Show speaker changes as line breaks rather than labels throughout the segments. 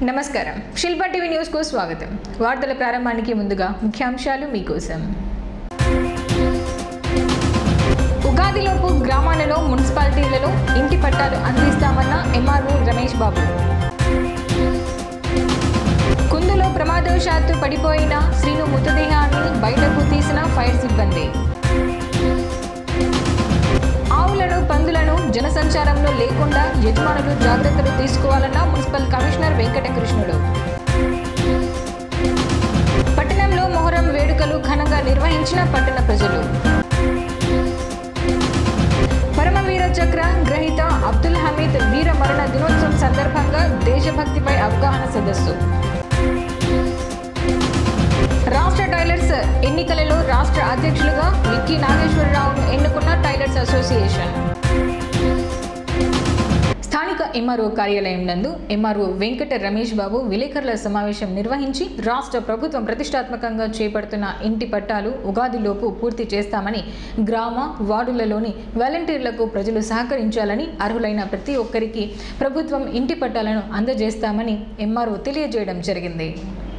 నమస్కారం శిల్ప TV news కు స్వాగతం. వార్తల ప్రారంభానికి ముందుగా ముఖ్యాంశాలు మీకోసం. ఉగాదిలోపు గ్రామాలలో మున్సిపాలిటీలలో ఇంటి పట్టాలు అందిస్తామన్న ఎంఆర్ఓ రమేష్ బాబు. కుందులో ప్రమాదవశాత్తు పడిపోయిన శ్రీను మృతదేహాన్ని బయటకు తీసిన ఫైర్ సిబ్బంది. ఆవులను పందులను జనసంచారంలో లేకుండా యజమానులు జాగ్రత్తలు తీసుకోవాలన్న మున్సిపల్ కమిషనర్ వెంకటకృష్ణుడు. పట్టణంలో మొహరం వేడుకలు ఘనంగా నిర్వహించిన పట్టణ ప్రజలు. పరమవీర చక్ర గ్రహీత అబ్దుల్ హమీద్ వీర మరణ దినోత్సవం సందర్భంగా దేశభక్తిపై అవగాహన సదస్సు. రాష్ట్ర టైలర్స్ ఎన్నికలలో రాష్ట్ర అధ్యక్షులుగా విక్కీ నాగేశ్వరరావును ఎన్నుకున్న టైలర్స్ అసోసియేషన్. స్థానిక ఎంఆర్ఓ కార్యాలయం నందు ఎంఆర్ఓ వెంకట రమేష్ బాబు విలేకరుల సమావేశం నిర్వహించి రాష్ట్ర ప్రభుత్వం ప్రతిష్టాత్మకంగా చేపడుతున్న ఇంటి పట్టాలు ఉగాదిలోపు పూర్తి చేస్తామని, గ్రామ వార్డులలోని వాలంటీర్లకు ప్రజలు సహకరించాలని, అర్హులైన ప్రతి ఒక్కరికి ప్రభుత్వం ఇంటి పట్టాలను అందజేస్తామని ఎంఆర్ఓ తెలియజేయడం జరిగింది.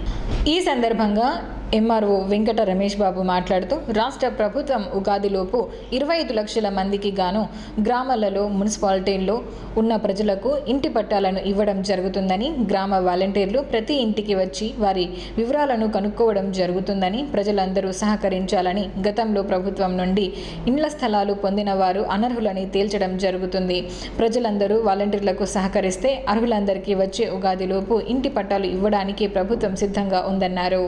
ఈ సందర్భంగా ఎంఆర్ఓ వెంకట రమేష్ బాబు మాట్లాడుతూ రాష్ట్ర ప్రభుత్వం ఉగాదిలోపు 25 లక్షల మందికి గాను గ్రామాలలో మున్సిపాలిటీల్లో ఉన్న ప్రజలకు ఇంటి పట్టాలను ఇవ్వడం జరుగుతుందని, గ్రామ వాలంటీర్లు ప్రతి ఇంటికి వచ్చి వారి వివరాలను కనుక్కోవడం జరుగుతుందని, ప్రజలందరూ సహకరించాలని, గతంలో ప్రభుత్వం నుండి ఇండ్ల స్థలాలు పొందిన వారు అనర్హులని తేల్చడం జరుగుతుంది. ప్రజలందరూ వాలంటీర్లకు సహకరిస్తే అర్హులందరికీ వచ్చే ఉగాదిలోపు ఇంటి పట్టాలు ఇవ్వడానికి ప్రభుత్వం సిద్ధంగా ఉందన్నారు.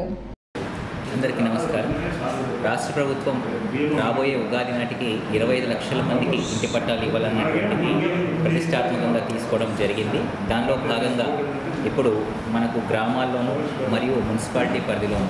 అందరికీ నమస్కారం. రాష్ట్ర ప్రభుత్వం రాబోయే ఉగాది నాటికి 25 లక్షల మందికి ఇంటి పట్టాలు ఇవ్వాలన్నటువంటిది ప్రతిష్టాత్మకంగా తీసుకోవడం జరిగింది. దానిలో భాగంగా ఇప్పుడు మనకు గ్రామాల్లోనూ మరియు మున్సిపాలిటీ పరిధిలోనూ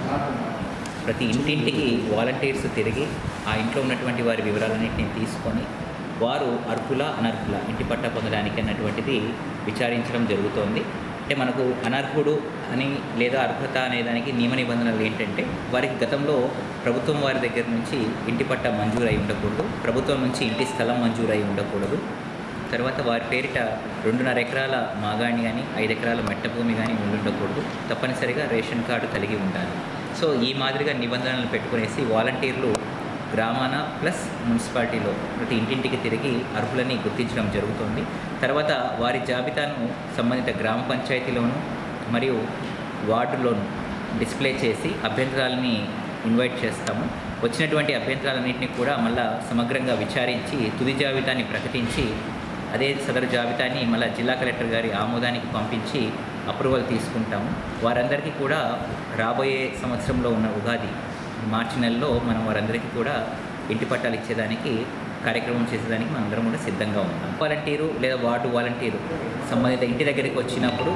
ప్రతి ఇంటింటికి వాలంటీర్స్ తిరిగి ఆ ఇంట్లో ఉన్నటువంటి వారి వివరాలన్నింటినీ తీసుకొని వారు అర్హుల అనర్హుల ఇంటి పట్టా పొందడానికి అన్నటువంటిది విచారించడం జరుగుతోంది. అంటే మనకు అనర్హుడు అని లేదా అర్హత అనేదానికి నియమ నిబంధనలు ఏంటంటే, వారికి గతంలో ప్రభుత్వం వారి దగ్గర నుంచి ఇంటి పట్టా మంజూరై ఉండకూడదు, ప్రభుత్వం నుంచి ఇంటి స్థలం మంజూరై ఉండకూడదు, తర్వాత వారి పేరిట 2.5 ఎకరాల మాగాణి కానీ 5 ఎకరాల మెట్ట భూమి కానీ ఉండకూడదు, తప్పనిసరిగా రేషన్ కార్డు కలిగి ఉండాలి. సో ఈ మాదిరిగా నిబంధనలు పెట్టుకునేసి వాలంటీర్లు గ్రామాన ప్లస్ మున్సిపాలిటీలో ప్రతి ఇంటింటికి తిరిగి అర్హులని గుర్తించడం జరుగుతుంది. తర్వాత వారి జాబితాను సంబంధిత గ్రామ పంచాయతీలోను మరియు వార్డులోను డిస్ప్లే చేసి అభ్యంతరాలని ఇన్వైట్ చేస్తాము. వచ్చినటువంటి అభ్యంతరాలన్నింటినీ కూడా మళ్ళా సమగ్రంగా విచారించి తుది జాబితాని ప్రకటించి అదే సదరు జాబితాని మళ్ళీ జిల్లా కలెక్టర్ గారి ఆమోదానికి పంపించి అప్రూవల్ తీసుకుంటాము. వారందరికీ కూడా రాబోయే సంవత్సరంలో ఉన్న ఉగాది మార్చి నెలలో మనం వారందరికీ కూడా ఇంటి పట్టాలు ఇచ్చేదానికి కార్యక్రమం చేసేదానికి మనం అందరం కూడా సిద్ధంగా ఉన్నాం. వాలంటీరు లేదా వార్డు వాలంటీరు సంబంధిత ఇంటి దగ్గరికి వచ్చినప్పుడు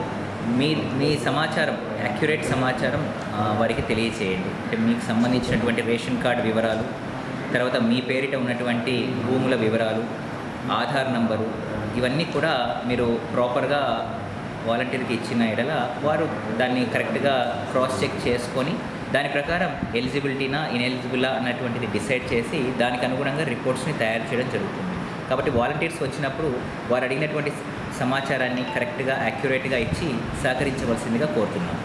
మీ సమాచారం, యాక్యురేట్ సమాచారం వారికి తెలియచేయండి. అంటే మీకు సంబంధించినటువంటి రేషన్ కార్డు వివరాలు, తర్వాత మీ పేరిట ఉన్నటువంటి భూముల వివరాలు, ఆధార్ నంబరు, ఇవన్నీ కూడా మీరు ప్రాపర్గా వాలంటీర్కి ఇచ్చిన ఎడల వారు దాన్ని కరెక్ట్గా క్రాస్ చెక్ చేసుకొని దాని ప్రకారం ఎలిజిబిలిటీనా ఇన్ఎలిజిబులా అన్నటువంటిది డిసైడ్ చేసి దానికి అనుగుణంగా రిపోర్ట్స్ని తయారు చేయడం జరుగుతుంది. కాబట్టి వాలంటీర్స్ వచ్చినప్పుడు వారు అడిగినటువంటి సమాచారాన్ని కరెక్ట్గా యాక్యురేట్గా ఇచ్చి సహకరించవలసిందిగా కోరుతున్నాం.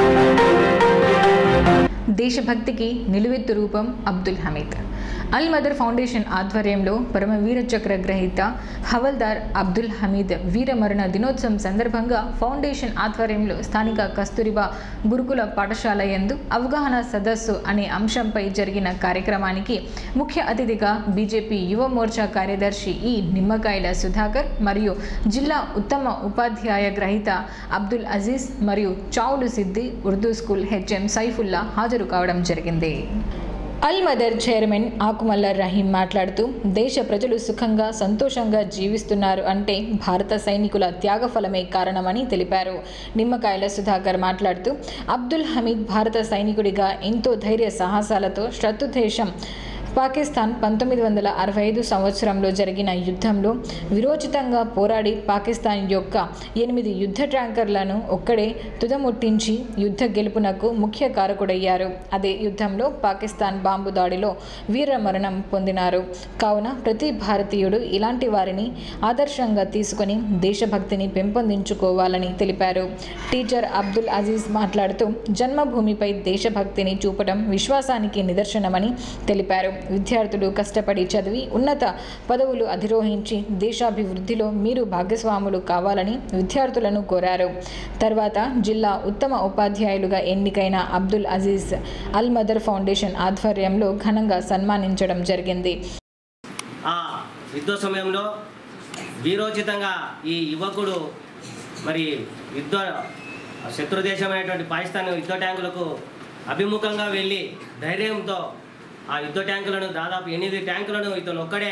దేశభక్తికి నిలువెత్తు రూపం అబ్దుల్ హమీద్. అల్ మదర్ ఫౌండేషన్ ఆధ్వర్యంలో పరమవీర చక్ర గ్రహీత హవల్దార్ అబ్దుల్ హమీద్ వీరమరణ దినోత్సవం సందర్భంగా ఫౌండేషన్ ఆధ్వర్యంలో స్థానిక కస్తూరిబా గురుకుల పాఠశాల యందు అవగాహన సదస్సు అనే అంశంపై జరిగిన కార్యక్రమానికి ముఖ్య అతిథిగా బీజేపీ యువ మోర్చా కార్యదర్శి ఈ నిమ్మకాయల సుధాకర్ మరియు జిల్లా ఉత్తమ ఉపాధ్యాయ గ్రహీత అబ్దుల్ అజీజ్ మరియు చావులు సిద్ది ఉర్దూ స్కూల్ హెచ్ఎం సైఫుల్లా హాజరు కావడం జరిగింది. అల్ మదర్ చైర్మన్ ఆకుమల్ల రహీం మాట్లాడుతూ దేశ ప్రజలు సుఖంగా సంతోషంగా జీవిస్తున్నారు అంటే భారత సైనికుల త్యాగఫలమే కారణమని తెలిపారు. నిమ్మకాయల సుధాకర్ మాట్లాడుతూ అబ్దుల్ హమీద్ భారత సైనికుడిగా ఎంతో ధైర్య సాహసాలతో శత్రుదేశం పాకిస్తాన్ 1965 సంవత్సరంలో జరిగిన యుద్ధంలో విరోచితంగా పోరాడి పాకిస్తాన్ యొక్క 8 యుద్ధ ట్యాంకర్లను ఒక్కడే తుదముట్టించి యుద్ధ గెలుపునకు ముఖ్య కారకుడయ్యారు. అదే యుద్ధంలో పాకిస్తాన్ బాంబు దాడిలో వీరమరణం పొందినారు. కావున ప్రతి భారతీయుడు ఇలాంటి వారిని ఆదర్శంగా తీసుకొని దేశభక్తిని పెంపొందించుకోవాలని తెలిపారు. టీచర్ అబ్దుల్ అజీజ్ మాట్లాడుతూ జన్మభూమిపై దేశభక్తిని చూపడం విశ్వాసానికి నిదర్శనమని తెలిపారు. విద్యార్థులు కష్టపడి చదివి ఉన్నత పదవులు అధిరోహించి దేశాభివృద్ధిలో మీరు భాగస్వాములు కావాలని విద్యార్థులను కోరారు. తర్వాత జిల్లా ఉత్తమ ఉపాధ్యాయులుగా ఎన్నికైన అబ్దుల్ అజీజ్ అల్ మదర్ ఫౌండేషన్ ఆధ్వర్యంలో ఘనంగా సన్మానించడం జరిగింది.
ఆ యుద్ధ సమయంలో వీరోచితంగా ఈ యువకుడు మరి శత్రుదేశమైనటువంటి పాకిస్తాన్ యుద్ధ ట్యాంకులకు అభిముఖంగా వెళ్ళి ధైర్యంతో ఆ యుద్ధ ట్యాంకులను దాదాపు 8 ట్యాంకులను ఇతను ఒక్కడే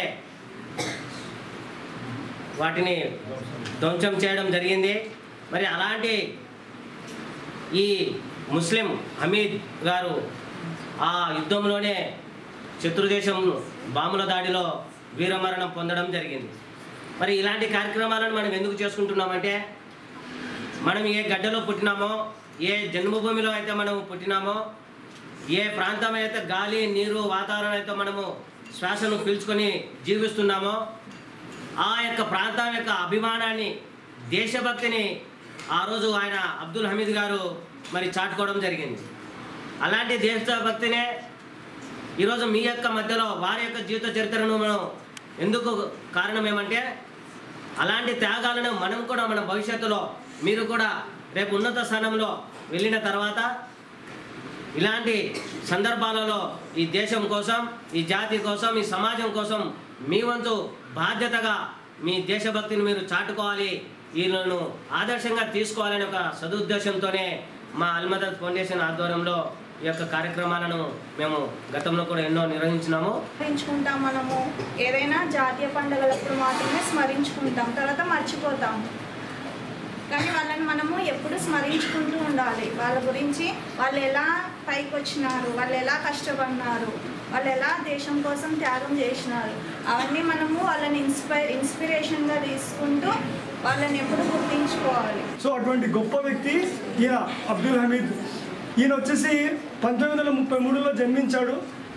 వాటిని ధ్వంసం చేయడం జరిగింది. మరి అలాంటి ఈ ముస్లిం హమీద్ గారు ఆ యుద్ధంలోనే శత్రుదేశం బాంబుల దాడిలో వీరమరణం పొందడం జరిగింది. మరి ఇలాంటి కార్యక్రమాలను మనం ఎందుకు చేసుకుంటున్నామంటే, మనం ఏ గడ్డలో పుట్టినామో, ఏ జన్మభూమిలో అయితే మనము పుట్టినామో, ఏ ప్రాంతం అయితే గాలి నీరు వాతావరణం అయితే మనము శ్వాసను పీల్చుకొని జీవిస్తున్నామో ఆ యొక్క ప్రాంతం యొక్క అభిమానాన్ని దేశభక్తిని ఆ రోజు ఆయన అబ్దుల్ హమీద్ గారు మరి చాటుకోవడం జరిగింది. అలాంటి దేశభక్తినే ఈరోజు మీ యొక్క మధ్యలో వారి యొక్క జీవిత చరిత్రను మనం ఎందుకు కారణం ఏమంటే, అలాంటి త్యాగాలను మనం కూడా మన భవిష్యత్తులో మీరు కూడా రేపు ఉన్నత స్థానంలో వెళ్ళిన తర్వాత ఇలాంటి సందర్భాలలో ఈ దేశం కోసం, ఈ జాతి కోసం, ఈ సమాజం కోసం మీ వంతు బాధ్యతగా మీ దేశభక్తిని మీరు చాటుకోవాలి, వీళ్ళను ఆదర్శంగా తీసుకోవాలనే ఒక సదుద్దేశంతోనే మా అల్ మదర్ ఫౌండేషన్ ఆధ్వర్యంలో ఈ యొక్క కార్యక్రమాలను మేము గతంలో కూడా ఎన్నో నిర్వహించినాము.
స్మరించుకుంటాం. మనము ఏదైనా జాతీయ పండుగలప్పుడు మాత్రమే స్మరించుకుంటాం, తర్వాత మర్చిపోతాము. కానీ వాళ్ళని మనము ఎప్పుడు స్మరించుకుంటూ ఉండాలి. వాళ్ళ గురించి వాళ్ళు ఎలా పైకి వచ్చినారు, వాళ్ళు ఎలా కష్టపడినారు, వాళ్ళు ఎలా దేశం కోసం త్యాగం చేసినారు, అవన్నీ మనము వాళ్ళని ఇన్స్పిరేషన్గా తీసుకుంటూ వాళ్ళని ఎప్పుడు గుర్తించుకోవాలి.
సో అటువంటి గొప్ప వ్యక్తి ఈయన అబ్దుల్ హమీద్. ఈయన వచ్చేసి 1933లో జన్మించాడు.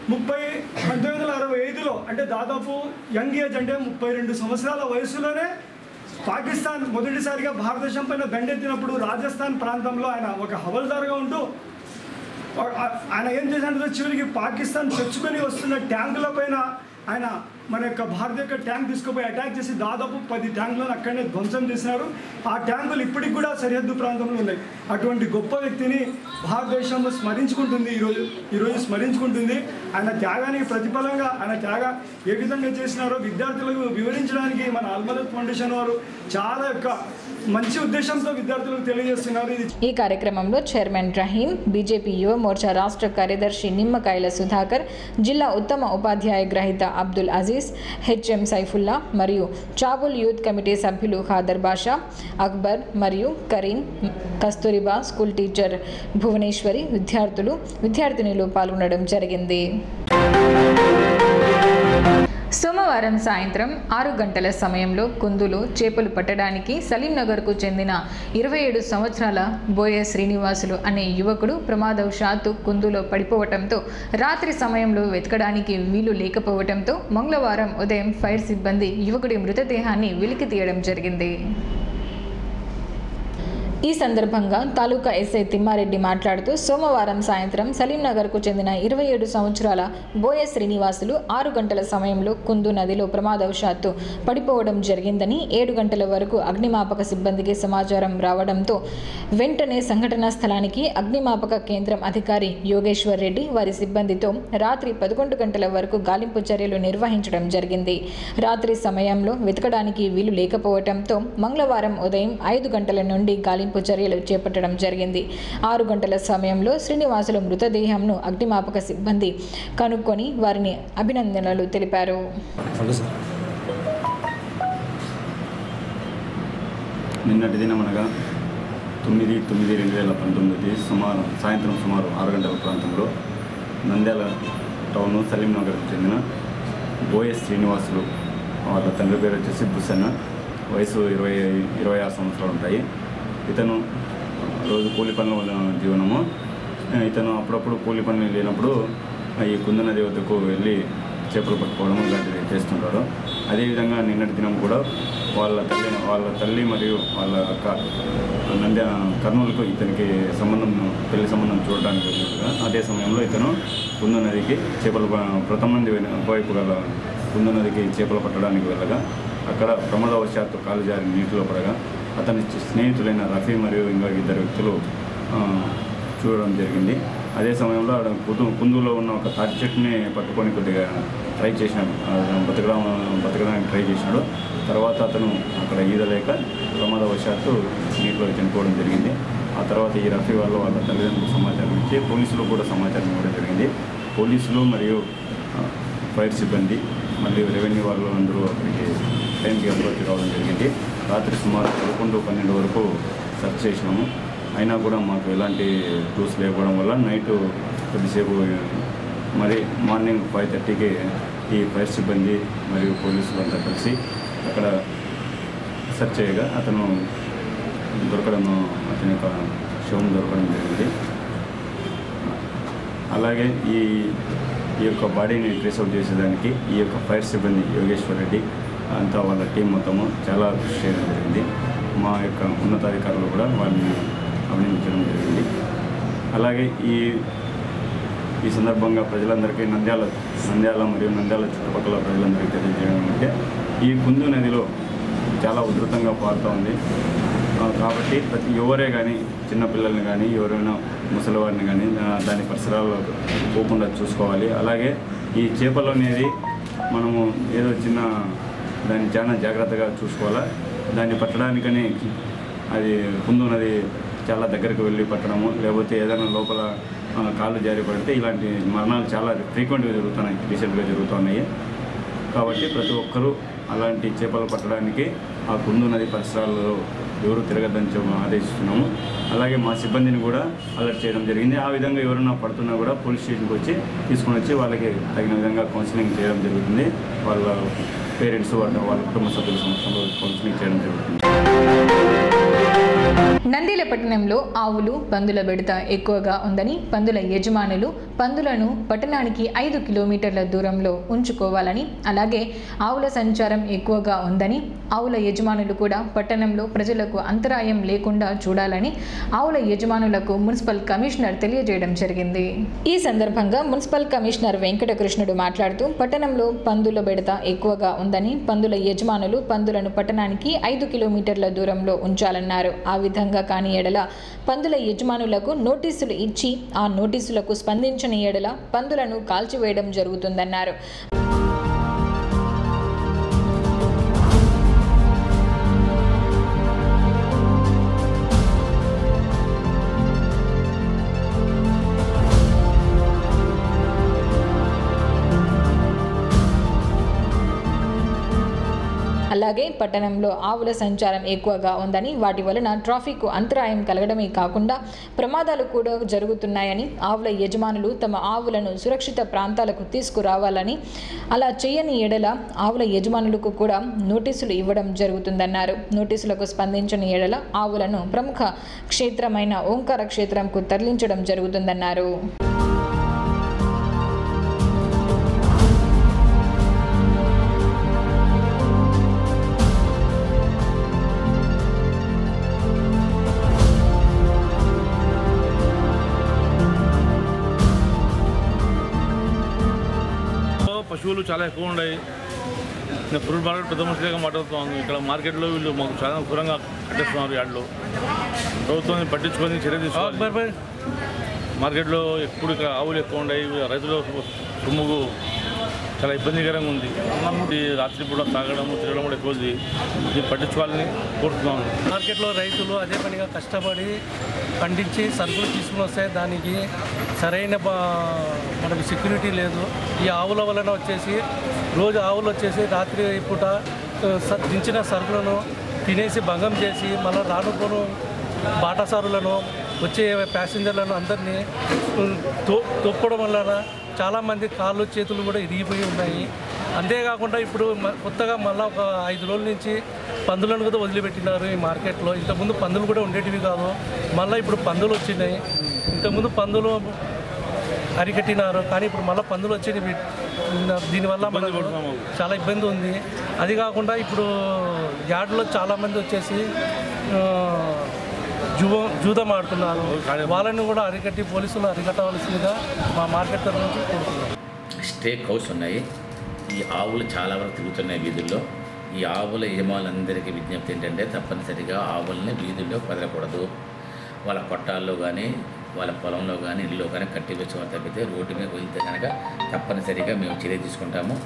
1965లో అంటే దాదాపు యంగ్ ఏజ్, అంటే 32 సంవత్సరాల వయసులోనే పాకిస్తాన్ మొదటిసారిగా భారతదేశం పైన దండెత్తినప్పుడు రాజస్థాన్ ప్రాంతంలో ఆయన ఒక హవల్దార్గా ఉంటూ ఆయన ఏం చేశాడంటే చివరికి పాకిస్తాన్ చొచ్చుకొని వస్తున్న ట్యాంకుల పైన ఆయన మన యొక్క భారత యొక్క ట్యాంక్ తీసుకుపోయి అటాక్ చేసి దాదాపు 10 ట్యాంకులను అక్కడనే ధ్వంసం చేసినారు. ఆ ట్యాంకులు ఇప్పటికి కూడా సరిహద్దు ప్రాంతంలో ఉన్నాయి. అటువంటి గొప్ప వ్యక్తిని భారతదేశంలో స్మరించుకుంటుంది, ఈరోజు స్మరించుకుంటుంది. ఆయన త్యాగానికి ప్రతిఫలంగా ఆయన త్యాగం ఏ విధంగా చేసినారో విద్యార్థులకు వివరించడానికి మన అల్ మదర్ ఫౌండేషన్ వారు చాలా యొక్క మంచి ఉద్దేశంతో విద్యార్థులకు తెలియజేస్తున్నారు.
ఈ కార్యక్రమంలో చైర్మన్ రహీం, బీజేపీ యువ మోర్చా రాష్ట్ర కార్యదర్శి నిమ్మకాయల సుధాకర్, జిల్లా ఉత్తమ ఉపాధ్యాయ గ్రహీత అబ్దుల్ అజీజ్, హెచ్ఎం సైఫుల్లా మరియు చాబుల్ యూత్ కమిటీ సభ్యులు ఖాదర్ బాషా, అక్బర్ మరియు కరీం, కస్తూరిబా స్కూల్ టీచర్ భువనేశ్వరి, విద్యార్థినులు పాల్గొనడం జరిగింది. సోమవారం సాయంత్రం 6 గంటల సమయంలో కుందులో చేపలు పట్టడానికి సలీంనగర్కు చెందిన 27 సంవత్సరాల బోయ శ్రీనివాసులు అనే యువకుడు ప్రమాదవశాత్తు కుందులో పడిపోవడంతో రాత్రి సమయంలో వెతకడానికి వీలు లేకపోవడంతో మంగళవారం ఉదయం ఫైర్ సిబ్బంది యువకుడి మృతదేహాన్ని వెలికి తీయడం జరిగింది. ఈ సందర్భంగా తాలూకా ఎస్ఐ తిమ్మారెడ్డి మాట్లాడుతూ సోమవారం సాయంత్రం సలీంనగర్కు చెందిన 27 సంవత్సరాల బోయ శ్రీనివాసులు 6 గంటల సమయంలో కుందు నదిలో ప్రమాదవశాత్తు పడిపోవడం జరిగిందని 7 గంటల వరకు అగ్నిమాపక సిబ్బందికి సమాచారం రావడంతో వెంటనే సంఘటనా స్థలానికి అగ్నిమాపక కేంద్రం అధికారి యోగేశ్వర్ రెడ్డి వారి సిబ్బందితో రాత్రి 11 గంటల వరకు గాలింపు చర్యలు నిర్వహించడం జరిగింది. రాత్రి సమయంలో వెతకడానికి వీలు లేకపోవడంతో మంగళవారం ఉదయం 5 గంటల నుండి గాలింపు చర్యలు చేపట్టడం జరిగింది. 6 గంటల సమయంలో శ్రీనివాసుల మృతదేహంను అగ్నిమాపక సిబ్బంది కనుక్కొని వారిని అభినందనలు తెలిపారు.
నిన్నటి దినం అనగా 9/9/2019 సాయంత్రం సుమారు 6 గంటల ప్రాంతంలో నంద్యాల టౌన్ సలీం నగర్కు చెందిన బోయే శ్రీనివాసులు, వాళ్ళ తండ్రి పేరు వచ్చేసి బుసన్న, వయసు 26 సంవత్సరాలు ఉంటాయి. ఇతను రోజు కూలి పనుల జీవనము. ఇతను అప్పుడప్పుడు కూలి పనులు లేనప్పుడు ఈ కుంద నది వద్దకు వెళ్ళి చేపలు పట్టుకోవడం ఇలాంటివి చేస్తుంటారు. అదేవిధంగా నిన్నటి దినం కూడా వాళ్ళ తల్లి మరియు వాళ్ళ అక్క కర్నూలుకు ఇతనికి పెళ్లి సంబంధం చూడడానికి వెళ్ళినట్టుగా అదే సమయంలో ఇతను కుంద నదికి చేపలు ప్రథమ మంది వైపు గల కుంద నదికి చేపలు పట్టడానికి వెళ్ళగా అక్కడ ప్రమాదవశాత్తు కాలు జారి నీటిలో పడగా అతని స్నేహితులైన రఫీ మరియు ఇంకా 2 వ్యక్తులు చూడడం జరిగింది. అదే సమయంలో కుందులో ఉన్న ఒక తాటి చెట్టుని పట్టుకొని కొద్దిగా ట్రై చేసినాడు, బతకడానికి ట్రై చేసినాడు. తర్వాత అతను అక్కడ ఈదలేక ప్రమాదవశాత్తు నీటిలో చనిపోవడం జరిగింది. ఆ తర్వాత ఈ రఫీ వాళ్ళ తల్లిదండ్రులకు సమాచారం ఇచ్చి పోలీసులు కూడా సమాచారం ఇవ్వడం జరిగింది. పోలీసులు మరియు ఫైర్ సిబ్బంది మళ్ళీ రెవెన్యూ వాళ్ళు అందరూ అక్కడికి టైంకి అప్రోచ్ కావడం జరిగింది. రాత్రి సుమారు 11-12 వరకు సెర్చ్ చేసినాము. అయినా కూడా మాకు ఎలాంటి క్లూస్ లేకపోవడం వల్ల నైట్ కొద్దిసేపు మరి మార్నింగ్ 5:30కి ఈ ఫైర్ సిబ్బంది మరియు పోలీసులు అంతా కలిసి అక్కడ సెర్చ్ చేయగా అతని యొక్క శవం దొరకడం జరిగింది. అలాగే ఈ యొక్క బాడీని ట్రేస్ అవుట్ చేసేదానికి ఈ యొక్క ఫైర్ సిబ్బంది యోగేశ్వర్ రెడ్డి అంతా వాళ్ళ టీం మొత్తము చాలా కృషి చేయడం జరిగింది. మా యొక్క ఉన్నతాధికారులు కూడా వాళ్ళని అభినందించడం జరిగింది. అలాగే ఈ సందర్భంగా ప్రజలందరికీ నంద్యాల మరియు నంద్యాల చుట్టుపక్కల ప్రజలందరికీ తెలియజేయడం అంటే ఈ కుందు నదిలో చాలా ఉధృతంగా పారుతూ ఉంది. కాబట్టి ఎవరే కానీ చిన్నపిల్లల్ని కానీ ఎవరైనా ముసలివారిని కానీ దాని పరిసరాల్లో పోకుండా చూసుకోవాలి. అలాగే ఈ చేపలు అనేది మనము ఏదో దాన్ని చాలా జాగ్రత్తగా చూసుకోవాలా. దాన్ని పట్టడానికని అది కుందు నది చాలా దగ్గరకు వెళ్ళి పట్టడము, లేకపోతే ఏదైనా లోపల కాళ్ళు జారి పడితే ఇలాంటి మరణాలు చాలా ఫ్రీక్వెంట్గా రీసెంట్గా జరుగుతున్నాయి. కాబట్టి ప్రతి ఒక్కరూ అలాంటి చేపలు పట్టడానికి ఆ కుందు నది పరిసరాల్లో ఎవరు తిరగద్దని ఆదేశిస్తున్నాము. అలాగే మా సిబ్బందిని కూడా అలర్ట్ చేయడం జరిగింది. ఆ విధంగా ఎవరైనా పడుతున్నా కూడా పోలీస్ స్టేషన్కి వచ్చి తీసుకొని వచ్చి వాళ్ళకి తగిన విధంగా కౌన్సిలింగ్ చేయడం జరుగుతుంది. వాళ్ళ పేరెంట్స్ వాళ్ళ కుటుంబ సభ్యుల సమక్షంలో కౌన్సిలింగ్ చేయడం జరుగుతుంది.
నంద్యాల పట్టణంలో ఆవులు పందుల బెడత ఎక్కువగా ఉందని పందుల యజమానులు పందులను పట్టణానికి 5 కిలోమీటర్ల దూరంలో ఉంచుకోవాలని, అలాగే ఆవుల సంచారం ఎక్కువగా ఉందని ఆవుల యజమానులు కూడా పట్టణంలో ప్రజలకు అంతరాయం లేకుండా చూడాలని ఆవుల యజమానులకు మున్సిపల్ కమిషనర్ తెలియజేయడం జరిగింది. ఈ సందర్భంగా మున్సిపల్ కమిషనర్ వెంకటకృష్ణుడు మాట్లాడుతూ పట్టణంలో పందుల బెడత ఎక్కువగా ఉందని పందుల యజమానులు పందులను పట్టణానికి 5 కిలోమీటర్ల దూరంలో ఉంచాలన్నారు. ఆ విధంగా కాని ఎడల పందుల యజమానులకు నోటీసులు ఇచ్చి ఆ నోటీసులకు స్పందించని ఎడల పందులను కాల్చివేయడం జరుగుతుందన్నారు. అలాగే పట్టణంలో ఆవుల సంచారం ఎక్కువగా ఉందని వాటి వలన ట్రాఫిక్ అంతరాయం కలగడమే కాకుండా ప్రమాదాలు కూడా జరుగుతున్నాయని ఆవుల యజమానులు తమ ఆవులను సురక్షిత ప్రాంతాలకు తీసుకురావాలని, అలా చేయని ఎడల ఆవుల యజమానులకు కూడా నోటీసులు ఇవ్వడం జరుగుతుందన్నారు. నోటీసులకు స్పందించని ఎడల ఆవులను ప్రముఖ క్షేత్రమైన ఓంకార క్షేత్రంకు తరలించడం జరుగుతుందన్నారు.
పశువులు చాలా ఎక్కువ ఉన్నాయి. నేను ఫ్రూట్ మార్కెట్ పెద్ద మనుషులుగా మాట్లాడుతున్నాను. ఇక్కడ మార్కెట్లో వీళ్ళు మాకు చాలా దూరంగా కట్టేస్తున్నారు. యాడ్లో ప్రభుత్వం పట్టించుకొని చర్య తీసుకోవాలి. మార్కెట్లో ఎప్పుడు ఇక్కడ ఆవులు ఎక్కువ ఉన్నాయి. రైతుల సొమ్ముకు చాలా ఇబ్బందికరంగా ఉంది. రాత్రి పూట తాగడం తిరగడం కూడా ఎక్కువ ఉంది. ఇది పట్టించుకోవాలని కోరుతున్నాను.
మార్కెట్లో రైతులు అదే పనిగా కష్టపడి పండించి సరుకులు తీసుకుని వస్తే దానికి సరైన మనకు సెక్యూరిటీ లేదు. ఈ ఆవుల వలన వచ్చేసి రోజు ఆవులు వచ్చేసి రాత్రి పూట దించిన సరుకులను తినేసి భంగం చేసి మళ్ళీ రానుపోను బాటసారులను వచ్చే ప్యాసింజర్లను అందరినీ తొప్పడం వలన చాలామంది కాళ్ళు చేతులు కూడా ఇరిగిపోయి ఉన్నాయి. అంతేకాకుండా ఇప్పుడు కొత్తగా మళ్ళీ ఒక 5 రోజుల నుంచి పందులను కూడా వదిలిపెట్టినారు ఈ మార్కెట్లో. ఇంతకుముందు పందులు కూడా ఉండేటివి కాదు, మళ్ళీ ఇప్పుడు పందులు వచ్చినాయి. ఇంతకుముందు పందులు అరికట్టినారు, కానీ ఇప్పుడు మళ్ళీ పందులు వచ్చినవి. దీనివల్ల మనకు చాలా ఇబ్బంది ఉంది. అది కాకుండా ఇప్పుడు యార్డులో చాలామంది వచ్చేసి జూదం ఆడుతున్నారు. వాళ్ళని కూడా అరికట్టి పోలీసులు అరికట్టవలసిందిగా మా మార్కెట్ తరఫు నుంచి కోరుతున్నాం.
స్టేక్ హౌస్ ఉన్నాయి. ఈ ఆవులు చాలా వరకు తిరుగుతున్నాయి వీధుల్లో. ఈ ఆవుల యజమానులందరికీ విజ్ఞప్తి ఏంటంటే తప్పనిసరిగా ఆవుల్ని వీధుల్లో వదలకూడదు. వాళ్ళ కొట్టాల్లో కానీ వాళ్ళ పొలంలో కానీ ఇల్లులో కానీ కట్టి వచ్చి తప్పితే రోడ్డు మీద వదిలితే కనుక తప్పనిసరిగా మేము చర్య తీసుకుంటాము.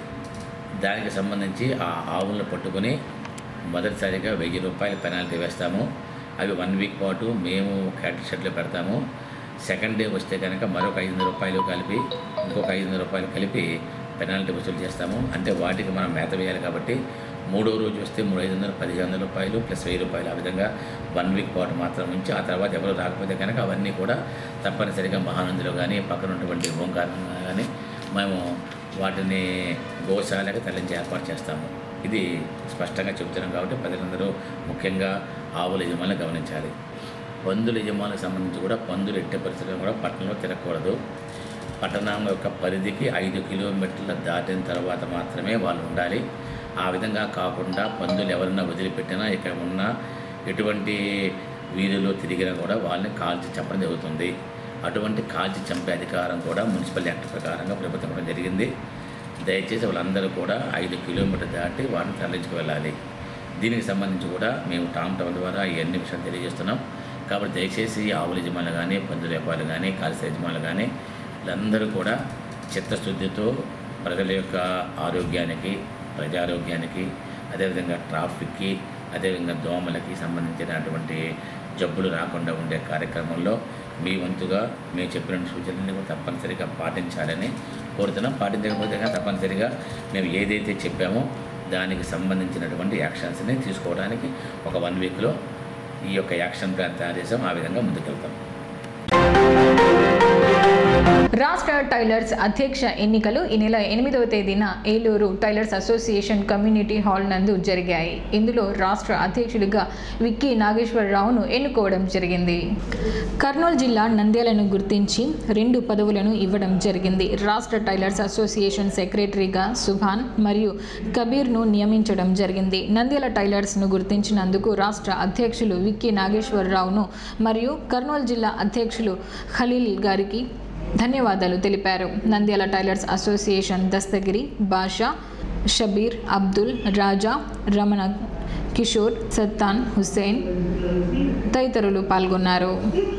దానికి సంబంధించి ఆ ఆవులను పట్టుకొని మొదటిసారిగా 1000 రూపాయల పెనాల్టీ వేస్తాము. అవి 1 వీక్ పాటు మేము క్యాటిల్ షెడ్లో పెడతాము. సెకండ్ డే వస్తే కనుక మరొక 500 రూపాయలు కలిపి ఇంకొక 500 రూపాయలు కలిపి పెనాల్టీ వసూలు చేస్తాము. అంటే వాటికి మనం మేత వేయాలి కాబట్టి 3వ రోజు వస్తే 300, 1500 రూపాయలు ప్లస్ 1000 రూపాయలు. ఆ విధంగా 1 వీక్ పాటు మాత్రం ఉంచి ఆ తర్వాత ఎవరు రాకపోతే కనుక అవన్నీ కూడా తప్పనిసరిగా మహానందిలో కానీ పక్కన ఉన్నటువంటి ఓంకారంలో కానీ మేము వాటిని గోశాలకు తరలించి ఏర్పాటు చేస్తాము. ఇది స్పష్టంగా చెబుతున్నాం కాబట్టి ప్రజలందరూ ముఖ్యంగా ఆవుల యజమానులు గమనించాలి. పందుల యజమానులకు సంబంధించి కూడా పందులు ఎట్టే పరిస్థితుల్లో కూడా పట్టణంలో తిరగకూడదు. పట్టణం యొక్క పరిధికి 5 కిలోమీటర్ల దాటిన తర్వాత మాత్రమే వాళ్ళు ఉండాలి. ఆ విధంగా కాకుండా పందులు ఎవరన్నా వదిలిపెట్టినా ఇక్కడ ఉన్న ఎటువంటి వీధుల్లో తిరిగినా కూడా వాళ్ళని కాల్చి చంపడం జరుగుతుంది. అటువంటి కాల్చి చంపే అధికారం కూడా మున్సిపల్ యాక్ట్ ప్రకారంగా ప్రభుత్వం కూడా జరిగింది. దయచేసి వాళ్ళందరూ కూడా 5 కిలోమీటర్లు దాటి వాటిని తరలించుకు వెళ్ళాలి. దీనికి సంబంధించి కూడా మేము టామ్ ద్వారా ఇవన్నీ విషయాలు తెలియజేస్తున్నాం. కాబట్టి దయచేసి ఆవుల యజమానులు కానీ పందుల వ్యాపారులు కానీ కాల్సీ యజమానులు కానీ వీళ్ళందరూ కూడా చిత్తశుద్ధితో ప్రజల యొక్క ఆరోగ్యానికి ప్రజారోగ్యానికి అదేవిధంగా ట్రాఫిక్కి అదేవిధంగా దోమలకి సంబంధించినటువంటి జబ్బులు రాకుండా ఉండే కార్యక్రమంలో మీ వంతుగా మేము చెప్పిన సూచనలను కూడా తప్పనిసరిగా పాటించాలని కోరుతున్నాం. పాటించకపోతే తప్పనిసరిగా మేము ఏదైతే చెప్పామో దానికి సంబంధించినటువంటి యాక్షన్స్ని తీసుకోవడానికి ఒక 1 వీక్లో ఈ యొక్క యాక్షన్ ప్లాన్ తయారు చేసాం. ఆ విధంగా ముందుకెళ్తాం.
రాష్ట్ర టైలర్స్ అధ్యక్ష ఎన్నికలు ఈ నెల 8వ తేదీన Eluru tailors association community hall నందు జరిగాయి. ఇందులో రాష్ట్ర అధ్యక్షుడిగా విక్కీ నాగేశ్వరరావును ఎన్నుకోవడం జరిగింది. కర్నూలు జిల్లా నంద్యాలను గుర్తించి 2 పదవులను ఇవ్వడం జరిగింది. రాష్ట్ర టైలర్స్ అసోసియేషన్ సెక్రటరీగా సుభాన్ మరియు కబీర్ను నియమించడం జరిగింది. నంద్యాల టైలర్స్ను గుర్తించినందుకు రాష్ట్ర అధ్యక్షులు విక్కీ నాగేశ్వరరావును మరియు కర్నూలు జిల్లా అధ్యక్షులు ఖలీల్ గారికి ధన్యవాదాలు తెలిపారు. నంద్యాల టైలర్స్ అసోసియేషన్ దస్తగిరి, బాషా, షబీర్, అబ్దుల్, రాజా, రమణ, కిషోర్, సత్తాన్, హుస్సేన్ తదితరులు పాల్గొన్నారు.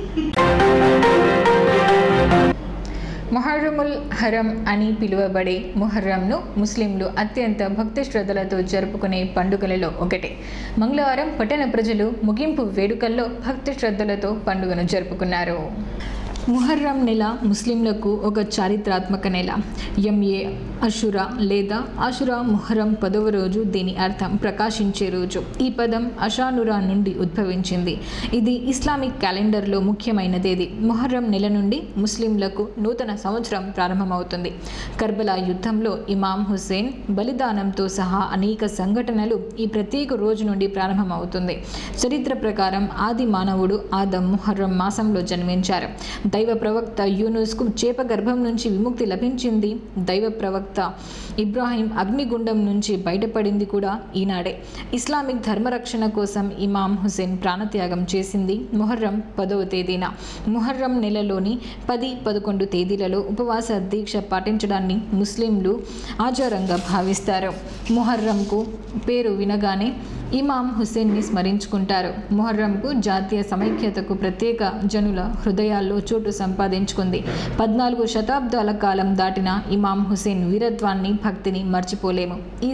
మొహర్రముల్ హరం అని పిలువబడే మొహర్రంను ముస్లింలు అత్యంత భక్తి శ్రద్ధలతో జరుపుకునే పండుగలలో ఒకటి. మంగళవారం పట్టణ ప్రజలు ముగింపు వేడుకల్లో భక్తి శ్రద్ధలతో పండుగను జరుపుకున్నారు. ముహర్రం నెల ముస్లింలకు ఒక చారిత్రాత్మక నెల. ఎంఏ అషురా లేదా ఆషురా ముహర్రం 10వ రోజు. దీని అర్థం ప్రకాశించే రోజు. ఈ పదం అషానురా నుండి ఉద్భవించింది. ఇది ఇస్లామిక్ క్యాలెండర్లో ముఖ్యమైన తేదీ. ముహర్రం నెల నుండి ముస్లింలకు నూతన సంవత్సరం ప్రారంభమవుతుంది. కర్బలా యుద్ధంలో ఇమాం హుస్సేన్ బలిదానంతో సహా అనేక సంఘటనలు ఈ ప్రత్యేక రోజు నుండి ప్రారంభమవుతుంది. చరిత్ర ప్రకారం ఆది మానవుడు ఆదం ముహర్రం మాసంలో జన్మించారు. దైవ ప్రవక్త యూనుస్కు చేప గర్భం నుంచి విముక్తి లభించింది. దైవ ప్రవక్త ఇబ్రాహీం అగ్నిగుండం నుంచి బయటపడింది కూడా ఈనాడే. ఇస్లామిక్ ధర్మరక్షణ కోసం ఇమాం హుస్సేన్ ప్రాణత్యాగం చేసింది ముహర్రం 10వ తేదీన. ముహర్రం నెలలోని 10, 11 తేదీలలో ఉపవాస దీక్ష పాటించడాన్ని ముస్లింలు ఆచారంగా భావిస్తారు. ముహర్రంకు పేరు వినగానే ఇమాం హుస్సేన్ని స్మరించుకుంటారు. ముహర్రంకు జాతీయ సమైక్యతకు ప్రత్యేక జనుల హృదయాల్లో చోటు సంపాదించుకుంది. 14 శతాబ్దాల కాలం దాటిన ఇమాం హుస్సేన్ వీరత్వాన్ని, భక్తిని మర్చిపోలేము. ఈ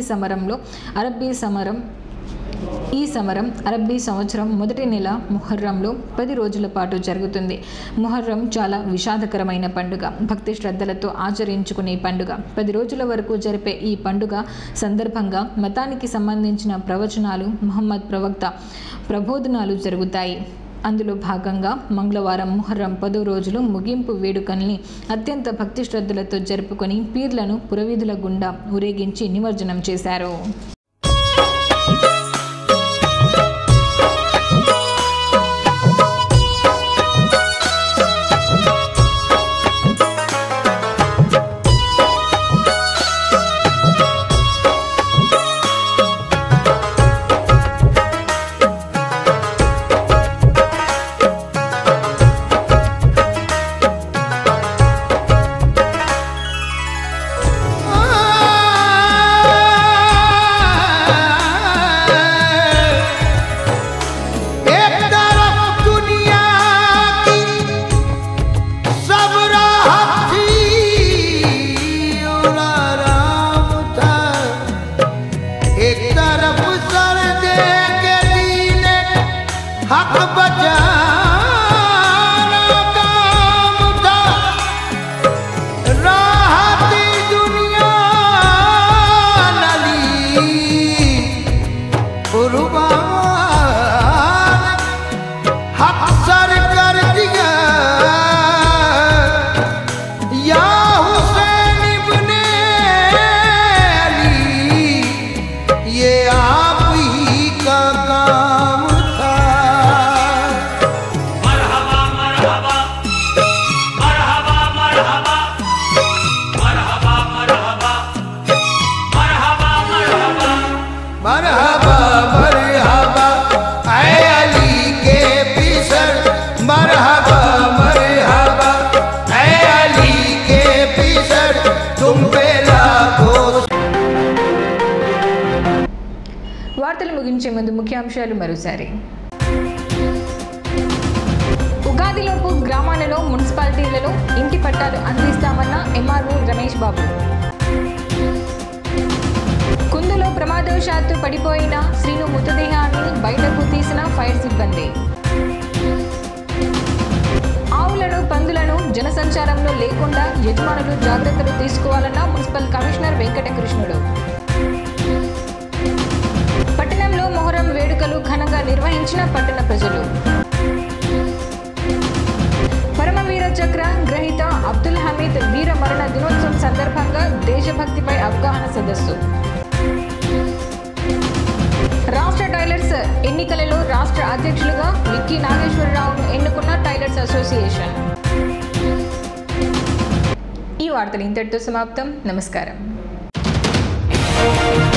సమరం అరబ్బీ సంవత్సరం మొదటి నెల ముహర్రంలో 10 రోజుల పాటు జరుగుతుంది. ముహర్రం చాలా విషాదకరమైన పండుగ. భక్తి శ్రద్ధలతో ఆచరించుకునే పండుగ. 10 రోజుల వరకు జరిపే ఈ పండుగ సందర్భంగా మతానికి సంబంధించిన ప్రవచనాలు, ముహమ్మద్ ప్రవక్త ప్రబోధనాలు జరుగుతాయి. అందులో భాగంగా మంగళవారం ముహర్రం 10వ రోజులు ముగింపు వేడుకల్ని అత్యంత భక్తి శ్రద్ధలతో జరుపుకొని పీర్లను పురవీధుల గుండా ఊరేగించి నిమజ్జనం చేశారు. వార్తలు ముగించే ముందు ముఖ్యాంశాలు మరోసారి. ఉగాదిలోపు గ్రామాలలో మున్సిపాలిటీలలో ఇంటి పట్టాలు అందిస్తామన్న ఎంఆర్ఓ రమేష్ బాబు. కుందులో ప్రమాదవశాత్తు పడిపోయిన శ్రీను మృతదేహాన్ని బయటకు తీసిన ఫైర్ సిబ్బంది. ఆవులను పందులను జనసంచారంలో లేకుండా యజమానులు జాగ్రత్తలు తీసుకోవాలన్న మున్సిపల్ కమిషనర్ వెంకటకృష్ణుడు. పట్టణంలో మొహరం వేడుకలు ఘనంగా నిర్వహించిన పట్టణ ప్రజలు. పరమవీర చక్ర గ్రహీత అబ్దుల్ హమీద్ వీర మరణ దినోత్సవం సందర్భంగా దేశభక్తిపై అవగాహన సదస్సు. రాష్ట్ర టైలర్స్ ఎన్నికలలో రాష్ట్ర అధ్యక్షులుగా విక్కీ నాగేశ్వరరావును ఎన్నుకున్న టైలర్స్ అసోసియేషన్. ఈ వార్తలు ఇంతటితో సమాప్తం. నమస్కారం.